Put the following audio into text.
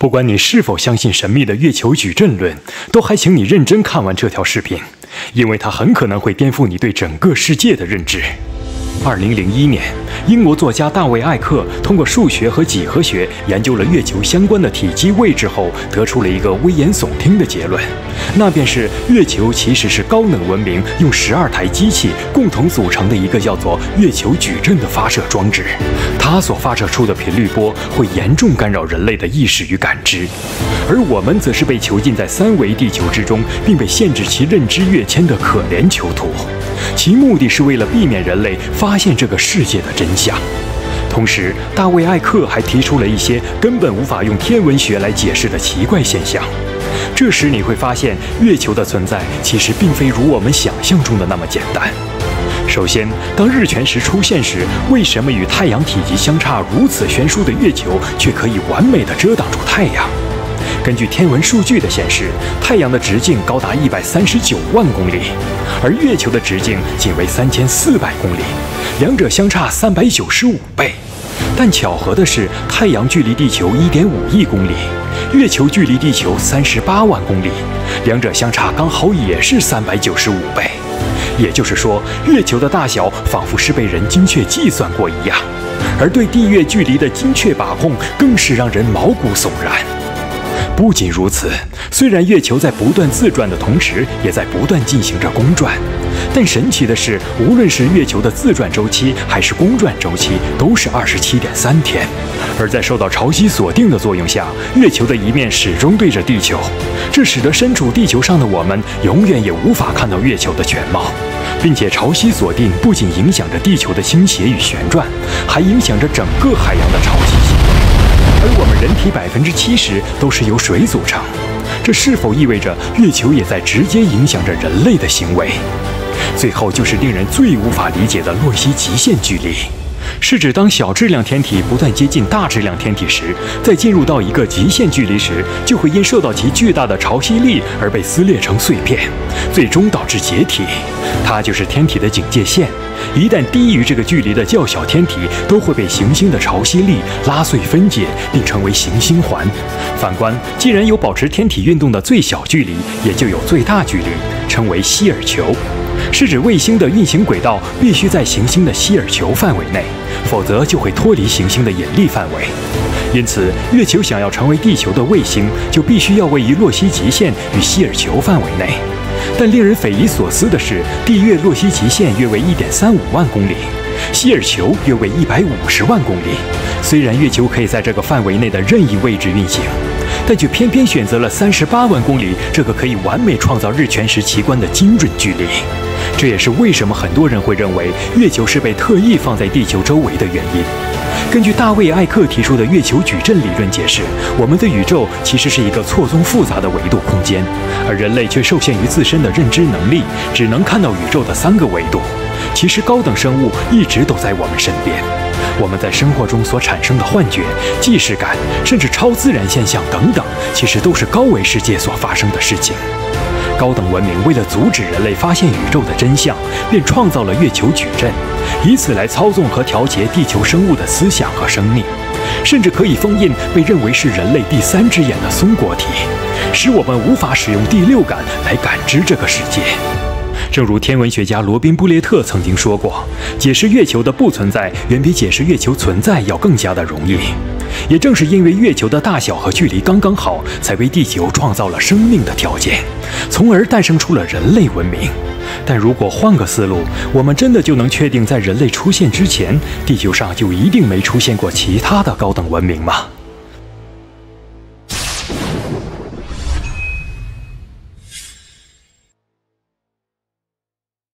不管你是否相信神秘的月球矩阵论，都还请你认真看完这条视频，因为它很可能会颠覆你对整个世界的认知。2001年，英国作家大卫·艾克通过数学和几何学研究了月球相关的体积位置后，得出了一个危言耸听的结论，那便是月球其实是高能文明用12台机器共同组成的一个叫做月球矩阵的发射装置，它所发射出的频率波会严重干扰人类的意识与感知，而我们则是被囚禁在3维地球之中，并被限制其认知跃迁的可怜囚徒。其目的是为了避免人类发现这个世界的真相。同时，大卫·艾克还提出了一些根本无法用天文学来解释的奇怪现象。这时你会发现，月球的存在其实并非如我们想象中的那么简单。首先，当日全食出现时，为什么与太阳体积相差如此悬殊的月球却可以完美地遮挡住太阳？根据天文数据的显示，太阳的直径高达139万公里，而月球的直径仅为3400公里，两者相差395倍。但巧合的是，太阳距离地球1.5亿公里，月球距离地球38万公里，两者相差刚好也是395倍。也就是说，月球的大小仿佛是被人精确计算过一样，而对地月距离的精确把控更是让人毛骨悚然。不仅如此，虽然月球在不断自转的同时，也在不断进行着公转，但神奇的是，无论是月球的自转周期还是公转周期，都是27.3天。而在受到潮汐锁定的作用下，月球的一面始终对着地球，这使得身处地球上的我们永远也无法看到月球的全貌。并且潮汐锁定不仅影响着地球的倾斜与旋转，还影响着整个海洋的潮汐系统。而我们人体70%都是由水组成，这是否意味着月球也在直接影响着人类的行为？最后就是令人最无法理解的洛希极限距离，是指当小质量天体不断接近大质量天体时，在进入到一个极限距离时，就会因受到其巨大的潮汐力而被撕裂成碎片，最终导致解体。它就是天体的警戒线，一旦低于这个距离的较小天体，都会被行星的潮汐力拉碎分解，并成为行星环。反观，既然有保持天体运动的最小距离，也就有最大距离，称为希尔球，是指卫星的运行轨道必须在行星的希尔球范围内，否则就会脱离行星的引力范围。因此，月球想要成为地球的卫星，就必须要位于洛希极限与希尔球范围内。但令人匪夷所思的是，地月洛希极限约为1.35万公里，希尔球约为150万公里。虽然月球可以在这个范围内的任意位置运行，但却偏偏选择了38万公里这个可以完美创造日全食奇观的精准距离。这也是为什么很多人会认为月球是被特意放在地球周围的原因。根据大卫·艾克提出的月球矩阵理论解释，我们的宇宙其实是一个错综复杂的维度空间，而人类却受限于自身的认知能力，只能看到宇宙的3个维度。其实高等生物一直都在我们身边，我们在生活中所产生的幻觉、既视感，甚至超自然现象等等，其实都是高维世界所发生的事情。高等文明为了阻止人类发现宇宙的真相，便创造了月球矩阵，以此来操纵和调节地球生物的思想和生命，甚至可以封印被认为是人类第3只眼的松果体，使我们无法使用第6感来感知这个世界。正如天文学家罗宾·布列特曾经说过，解释月球的不存在远比解释月球存在要更加的容易。也正是因为月球的大小和距离刚刚好，才为地球创造了生命的条件，从而诞生出了人类文明。但如果换个思路，我们真的就能确定在人类出现之前，地球上就一定没出现过其他的高等文明吗？